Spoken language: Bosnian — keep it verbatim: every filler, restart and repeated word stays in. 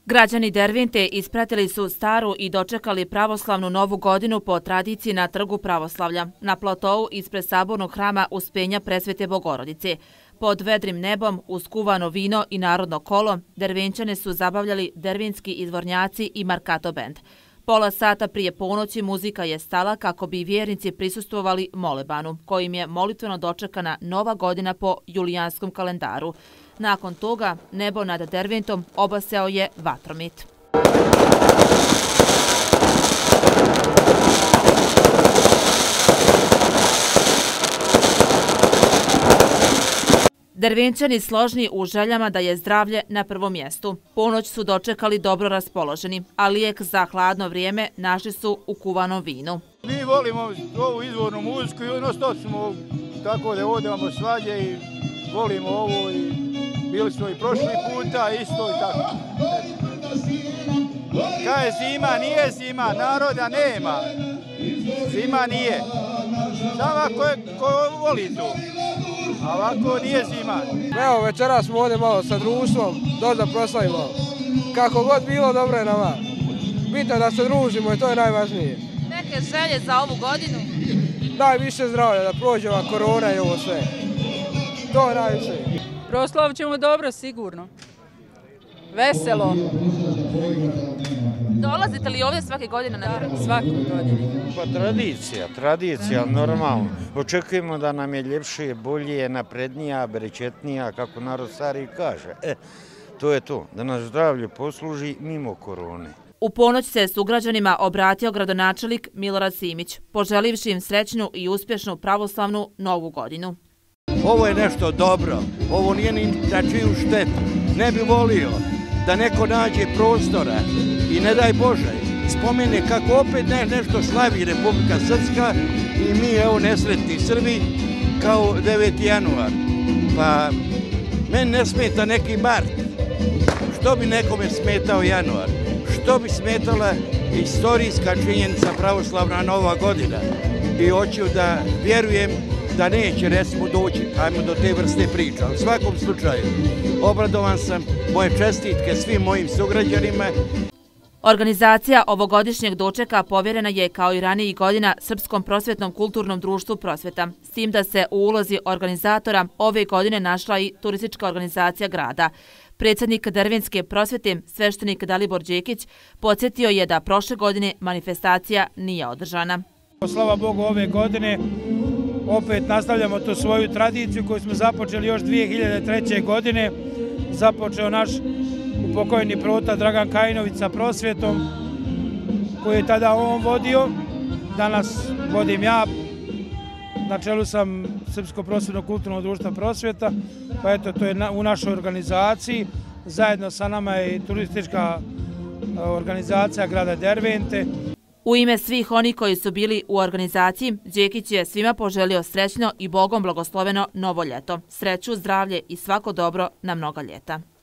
Građani Dervente ispratili su staru i dočekali pravoslavnu novu godinu po tradiciji na Trgu pravoslavlja, na platou ispred sabornog hrama Uspenja Presvete Bogorodice. Pod vedrim nebom, uz kuvano vino i narodno kolo, Dervenčane su zabavljali dervenski izvornjaci i Markato bend. Pola sata prije ponoći muzika je stala kako bi vjernici prisustvovali molebanu, kojim je molitveno dočekana nova godina po julijanskom kalendaru. Nakon toga, nebo nad Derventom obasjao je vatromit. Dervenčani složni u željama da je zdravlje na prvom mjestu. Ponoć su dočekali dobro raspoloženi, a lijek za hladno vrijeme našli su u kuvanom vinu. Mi volimo ovu izvornu muziku i ono što smo tako da odemo svađe i volimo ovo i bili smo i prošli puta isto i tako. Kaj je zima, nije zima, naroda nema. Zima nije. Samo ko voli to. A ovako nije zima. Evo, večeras smo ovdje malo sa društvom, dođe da proslavimo. Kako god bilo, dobro je nama. Bitno da se družimo i to je najvažnije. Neke želje za ovu godinu? Najviše zdravlja, da prođe ova korona i ovo sve. To je najviše. Proslavit ćemo dobro, sigurno. Veselo. Dolazite li ovdje svake godine na trg? Svake godine. Pa tradicija, tradicija, normalno. Očekujemo da nam je ljepše, bolje, naprednija, berečetnija, kako narod stari kaže. E, to je to, da nas zdravlje posluži mimo korone. U ponoć se sugrađanima obratio gradonačelnik Milorad Simić, poželivši im srećnu i uspješnu pravoslavnu novu godinu. Ovo je nešto dobro, ovo nije ni na čiju štetu. Ne bi volio da neko nađe prostora i ne daj Bože, spomene kako opet nešto slavi Republika Srpska i mi, evo, nesretni Srbi, kao deveti januar. Pa, meni ne smeta neki mart. Što bi nekome smetao januar? Što bi smetala istorijska činjenica pravoslavna nova godina? I hoću da vjerujem da neće, recimo, doći, ajmo do te vrste priča. U svakom slučaju, obradovan sam, moje čestitke svim mojim sugrađanima. Organizacija ovogodišnjeg dočeka povjerena je kao i ranijih godina Srpskom prosvjetnom kulturnom društvu Prosvjeta, s tim da se u ulozi organizatora ove godine našla i turistička organizacija grada. Predsjednik Dervenske prosvjete, sveštenik Dalibor Đekić, podsjetio je da prošle godine manifestacija nije održana. Slava Bogu, ove godine opet nastavljamo tu svoju tradiciju koju smo započeli još dvije hiljade treće. godine. Započeo naš upokojeni prota Dragan Kajinović sa prosvjetom, koji je tada on vodio. Danas vodim ja. Na čelu sam Srpsko prosvjetno kulturnog društva Prosvjeta. Pa eto, to je u našoj organizaciji. Zajedno sa nama je i turistička organizacija grada Dervente. U ime svih onih koji su bili u organizaciji, Đekić je svima poželio srećno i Bogom blagosloveno novo ljeto. Sreću, zdravlje i svako dobro na mnoga ljeta.